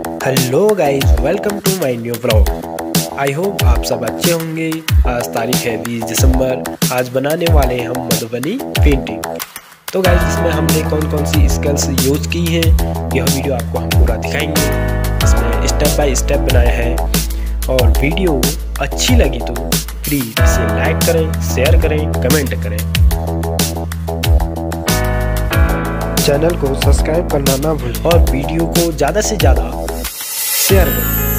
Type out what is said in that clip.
Hello guys, welcome to my new blog. I hope आप सब अच्छे होंगे। आज तारीख है 20 दिसंबर। आज बनाने वाले हैं हम मधुबनी पेंटिंग। तो गाइस, इसमें हमने कौन कौन सी स्किल्स यूज़ की हैं यह वीडियो आपको हम पूरा दिखाएंगे। इसमें स्टेप बाय स्टेप बनाया है और वीडियो अच्छी लगी तो प्लीज़ इसे लाइक करें, शेयर करें, कमेंट करें। चैनल को सब्सक्राइब करना ना भूलें और वीडियो को ज़्यादा से ज़्यादा शेयर करें।